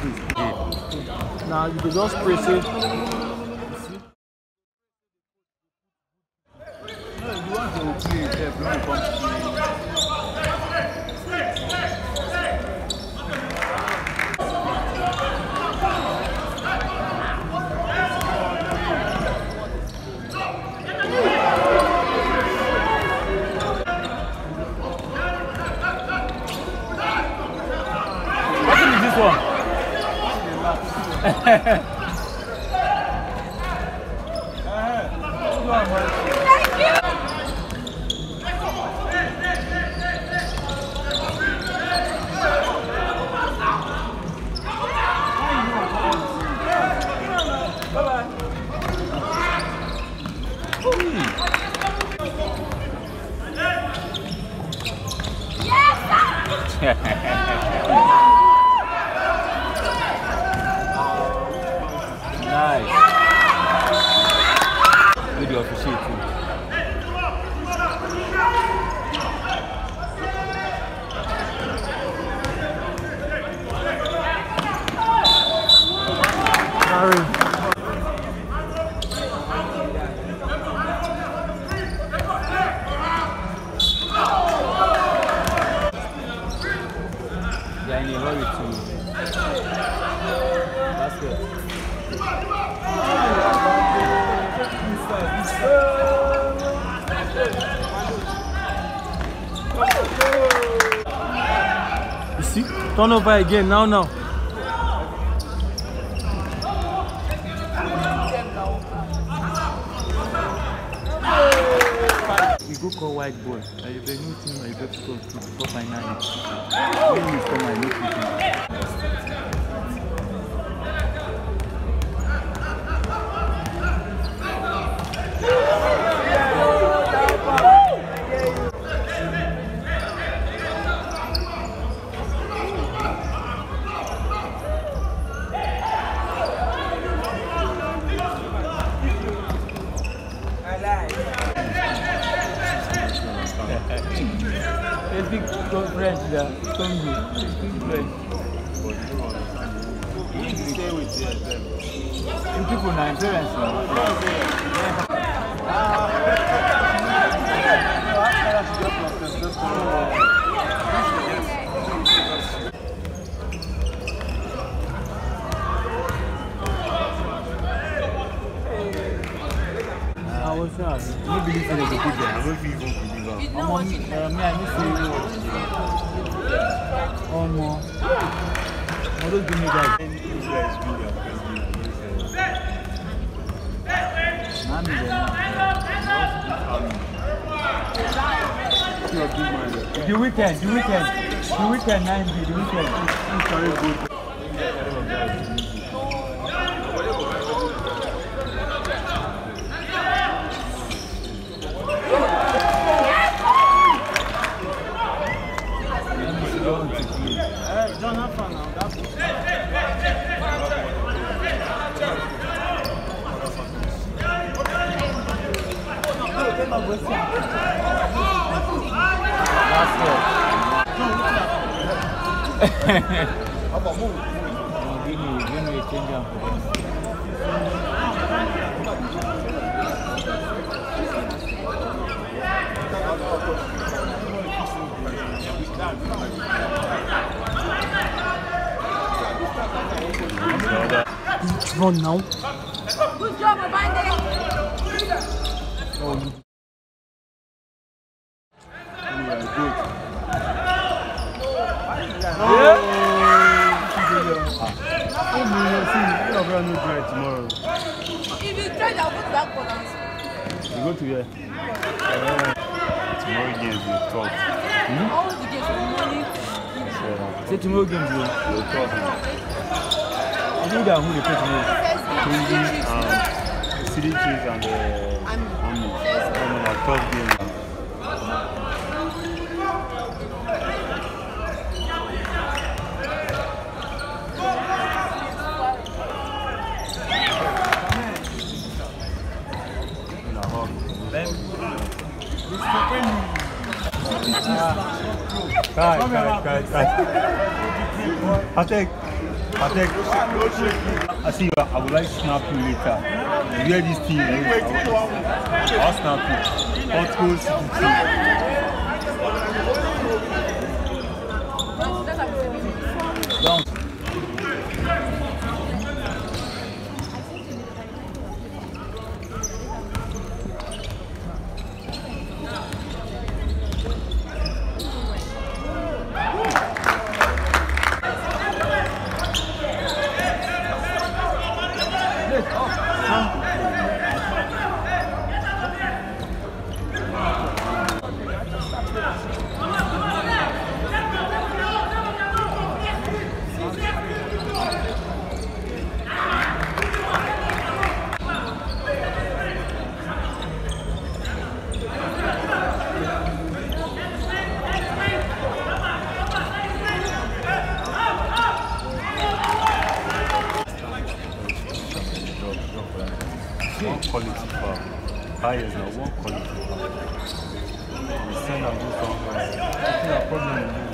Now you can just press it. What is this one? Nice. Video officiate too. Sorry. Yeah, in a hurry too. That's good. You see? Turn over again now. We go call white ball. I have a new team. I have to go to before final. When you come, I look at big French there, Congo. Big French. You stay with them. You people now, parents now. I was sure. You believe in the people there. I don't even believe that. Me, I miss you. Oh, more. I don't give me that. The weekend, 9 the weekend. It's very good. John, have fun now. Run now. Good job, Abande. Oh, good. Tomorrow. If you try, I'll go to that corner. You go to where? Tomorrow games will talk. All the games will money. Say tomorrow games will talk. I think that who they play tomorrow. City Chiefs and the Army. Like 12 games. Kai. I take. Patek, I see you. I would like to snap you later. You hear this thing? I'll snap you. Portugal City. One quality car. Buyers now, one quality car. We send them to somewhere. I think our problem is